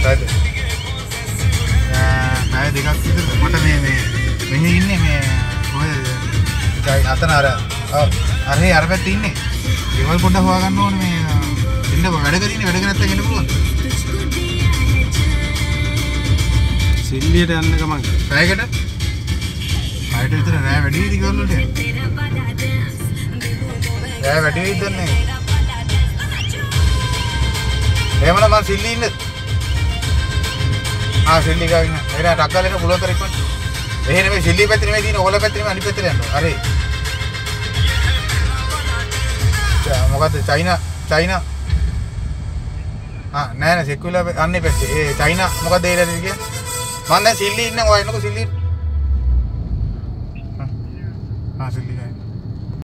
හරිද? ණය දෙකක් විතර මට මේ මෙහි ඉන්නේ මේ කොහෙද? අතන අර අර පැත්තේ ඉන්නේ. ඒවල් පොඩ්ඩක් හොයාගන්න ඕනේ මේ ඉන්න වැඩ කරගෙන නැත්තම් එන්න පුළුවන්. සිල්ලියට යන්න ගමන්. පැයකට? පැයට විතර රෑ වැඩි වෙයිද කියලා රෑ වැඩි වෙයිද දන්නේ. එහෙමනම් මං සිල්ලි ඉන්නද? සිල්ලි ගාවින. එරා ටක්කල් එන්න පුළුවන් තරම් ඉක්මනට. එහෙ නෙමෙයි සිල්ලි පැත්තේ නෙමෙයි තියෙන ඕගොල්ලෝ පැත්තේ නෙමෙයි අනිත් පැත්තට යන්න. හරි. මොකද්ද චයිනා නෑ සෙක්කුලා අන්නේ පැත්තේ ඒ චයිනා මොකද්ද ඒ රටේ කියන්නේ මම දැන් සිල්ලි ඉන්න ඔය එන්නකෝ සිල්ලි සිල්ලි